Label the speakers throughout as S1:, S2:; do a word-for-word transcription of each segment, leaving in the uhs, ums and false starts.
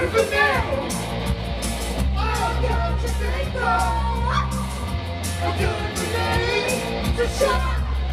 S1: it for me. I got to think of. I do it for me. To shut up.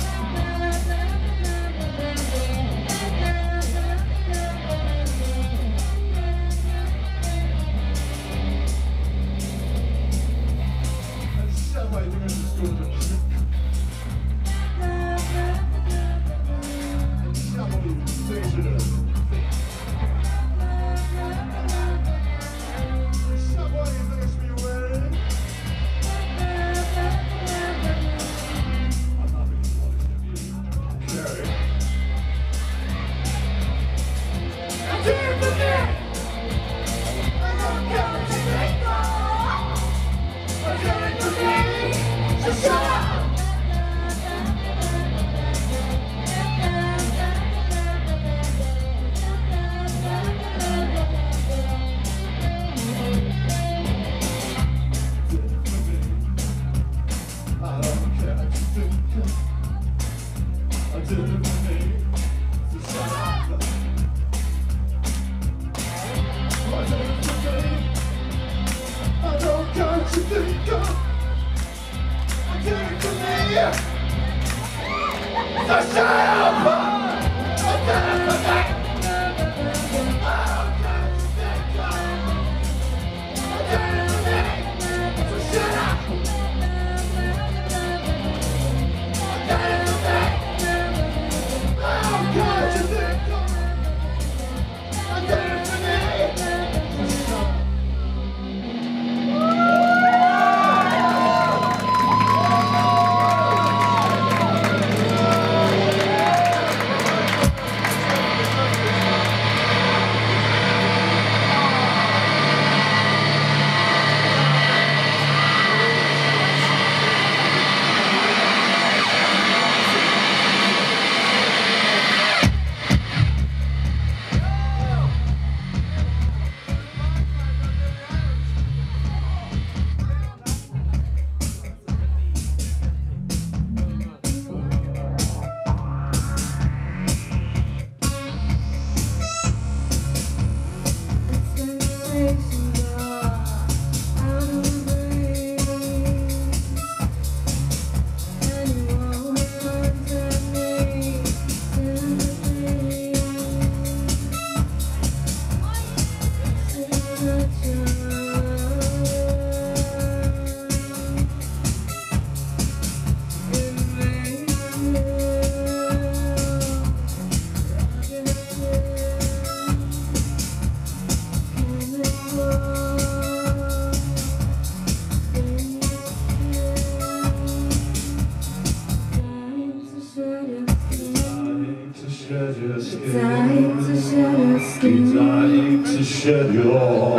S2: Dying to shed your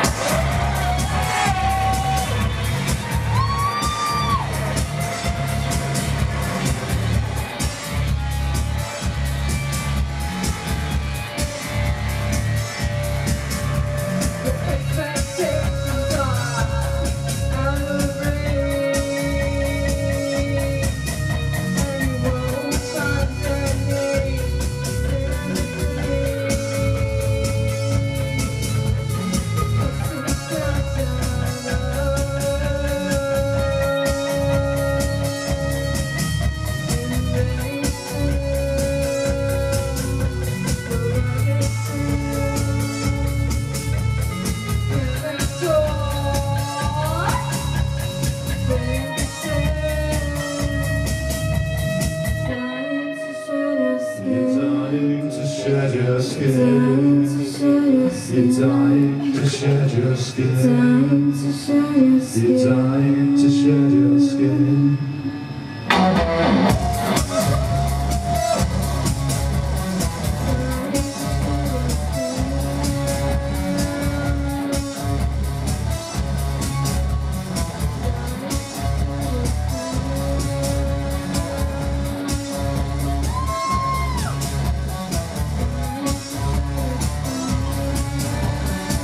S2: shed your skin. You're dying to shed your skin. You're dying to shed your skin.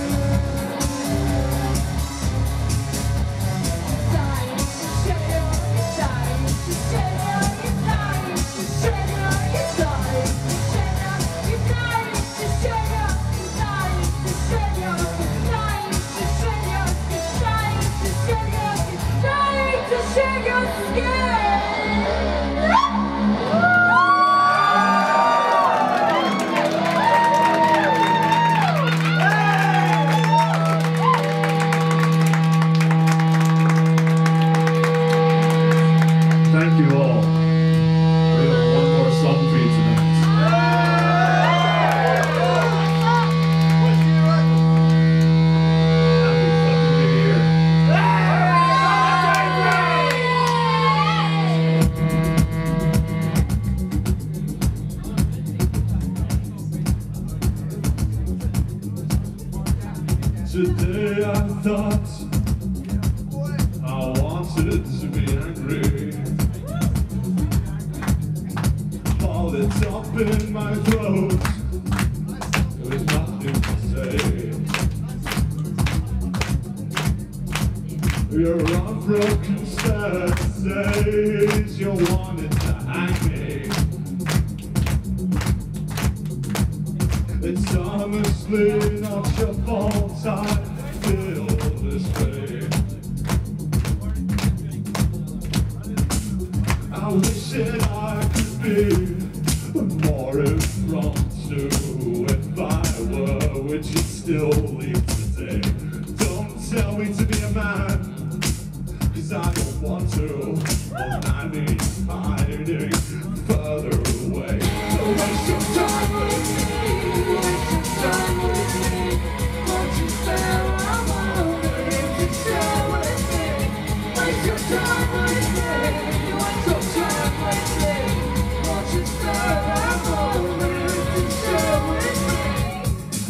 S1: Dying to shed your
S2: Today I thought I wanted to be angry. All it's up in my throat, there's nothing to say. Your unbroken stare says you wanted to hang me. It's honestly not your fault I feel this way. I wish that I could be more impromptu. If I were, would you still leave today? Don't tell me to be a man, cause I don't want to. All I need is hiding further away. So waste your time with me, waste your time with me. Won't you stay around long to share with me? Waste your time with me, waste your time with me. Won't you stay around long to share with me?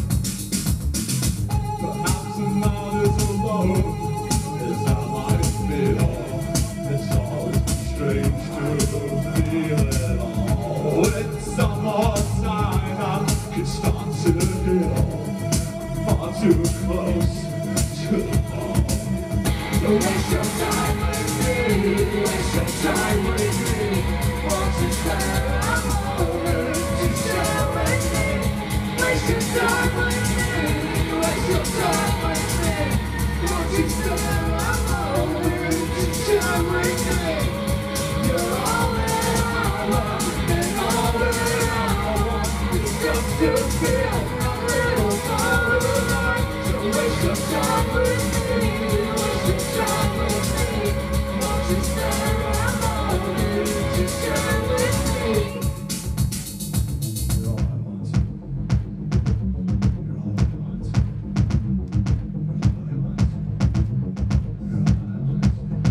S2: Perhaps another's alone as I might feel. It's always strange to feel it all. With some more time I could start to feel far too close to the fall. So waste your time with me, waste your time with me. Won't you stay around longer to share with me? Waste your time with me, waste your time with me. Won't you stay around longer to share with me? You're all that I want, and all that I want is just to feel a little more alive. So waste your time with me, waste your time with me. Won't you stay around longer to share with me? You're all I want. You're all I want. You're all I want. You're all I want.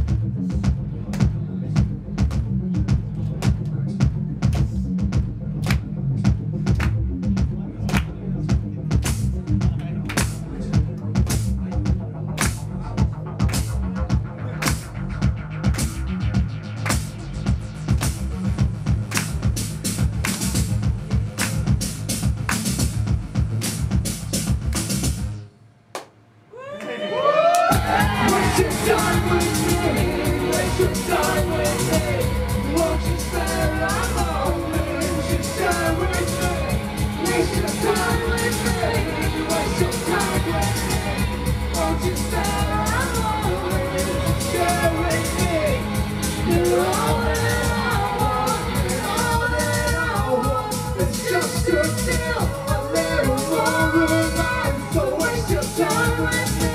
S2: Waste your time with me, waste your time with me. Won't you stay around longer to share with me? Waste your time with me, waste your time with me. Won't you stay around longer to share with me? You're all that I want, and all that I want is just to feel a little more alive. So waste your time with me.